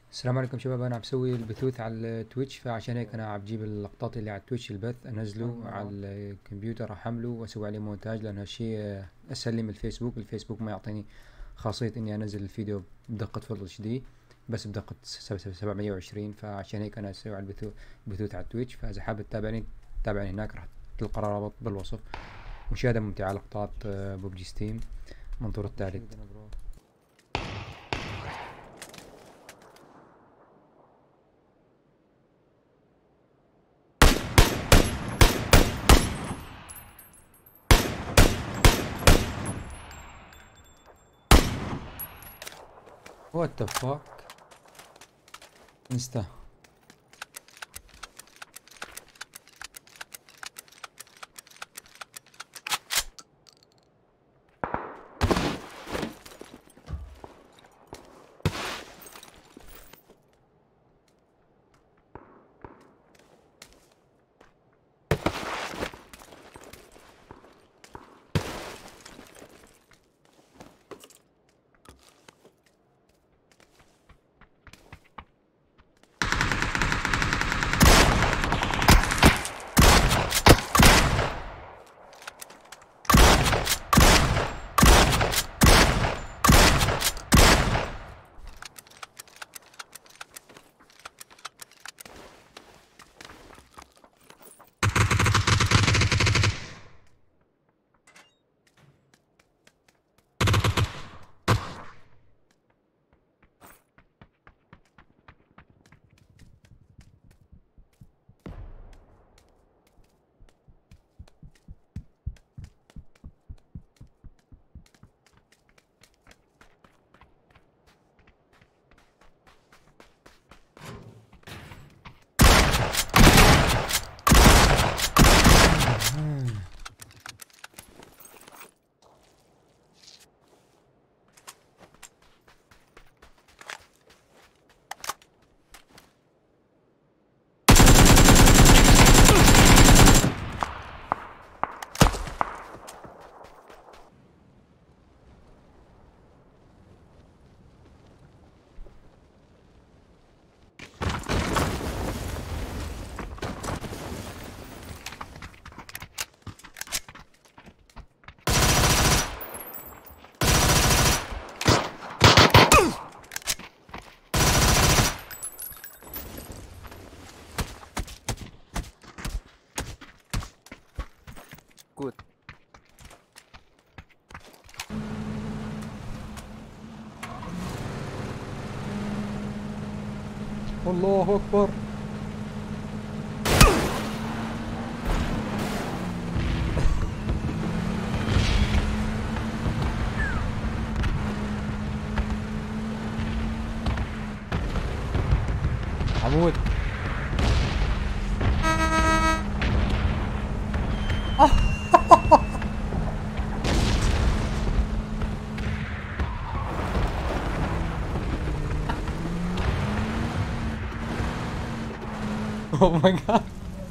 السلام عليكم شباب، انا عم بسوي البثوث على التويتش، فعشان هيك انا عم بجيب اللقطات اللي على التويتش البث انزله على الكمبيوتر، احمله واسوي عليه مونتاج، لان هالشي اسهل لي من الفيسبوك ما يعطيني خاصية اني انزل الفيديو بدقة فل اتش دي، بس بدقة 720. فعشان هيك انا اسوي على البثوث على التويتش. فاذا حابب تتابعني هناك راح تلقى رابط بالوصف. مشاهدة ممتعة لقطات ببجي ستيم. منظور الثالث. وات ذا فاك انستا. Gut. الله اكبر. عمود. Oh my god.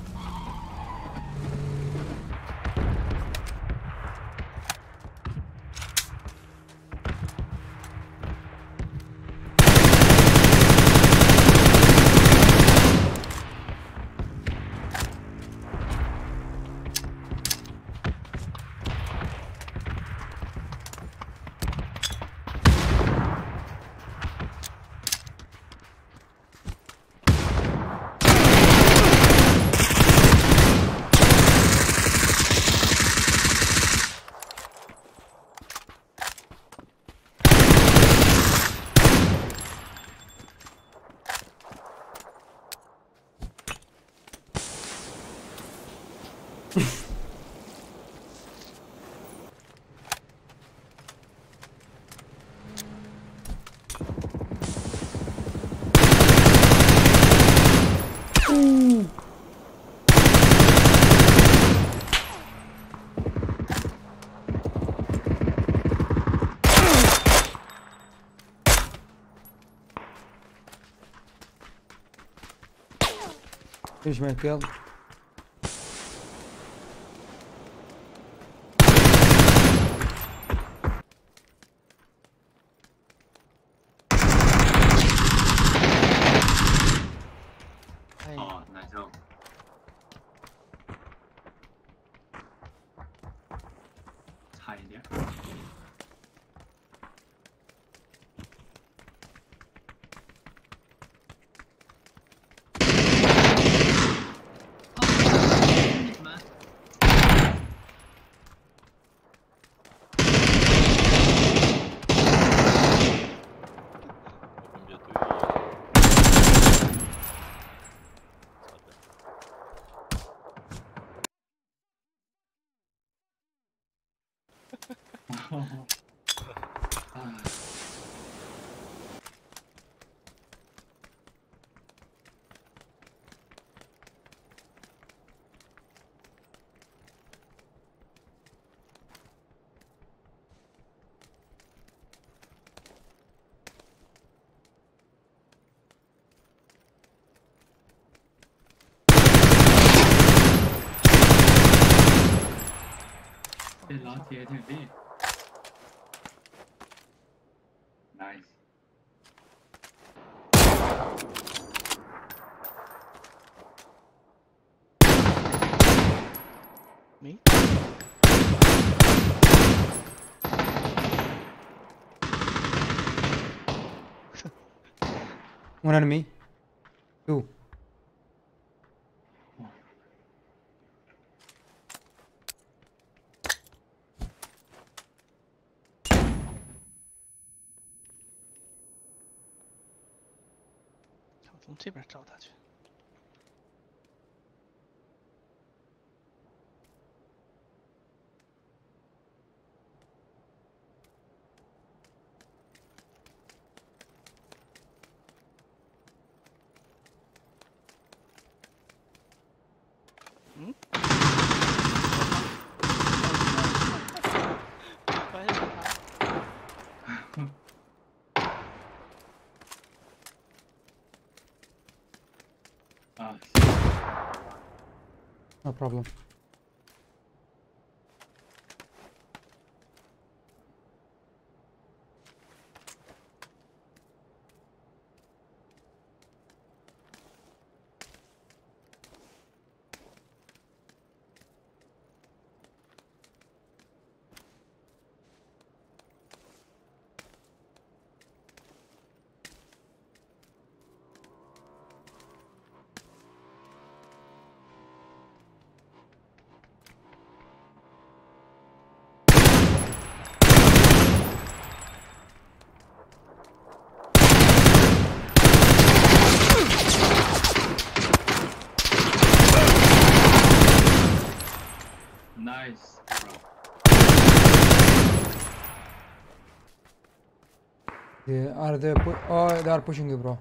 ايش معك يلا. 后贴贴地，nice。 没。 One enemy. Two. 我从这边找他去。嗯？发现是他。 啊。 No problem. Nice, bro. They are pushing you, bro.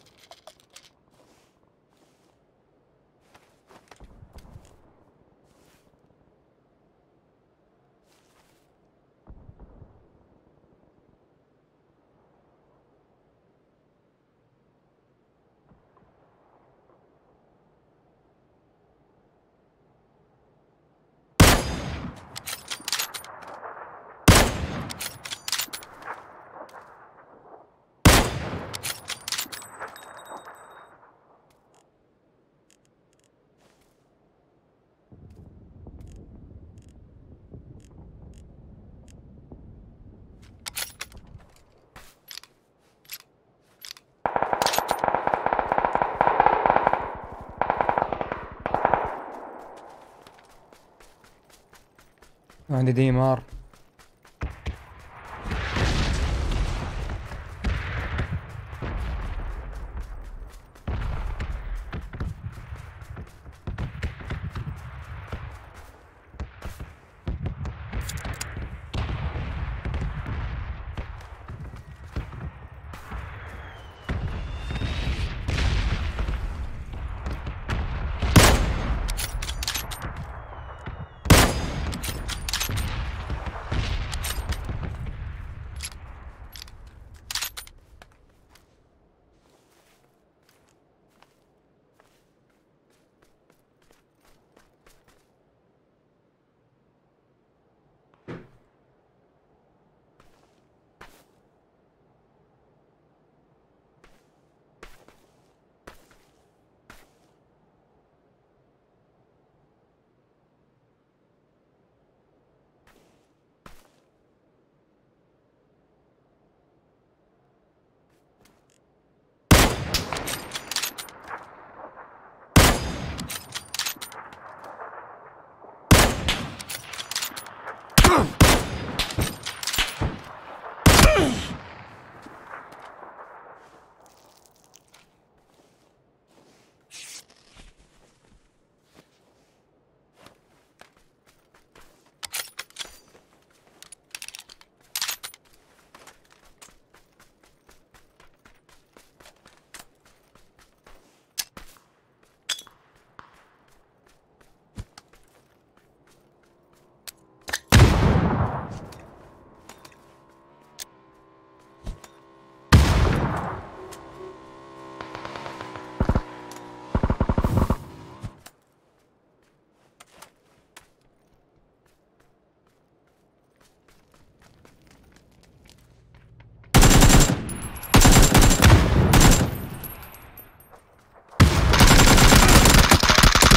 عندي ديمار.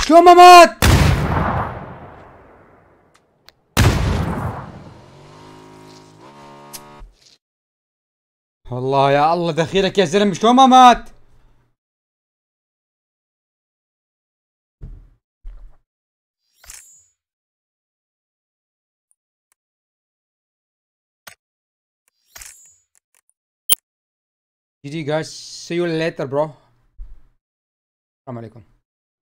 شلون ما مات؟ والله يا الله دخيلك يا زلمه شلون ما مات؟ GG guys, see you later bro. السلام عليكم.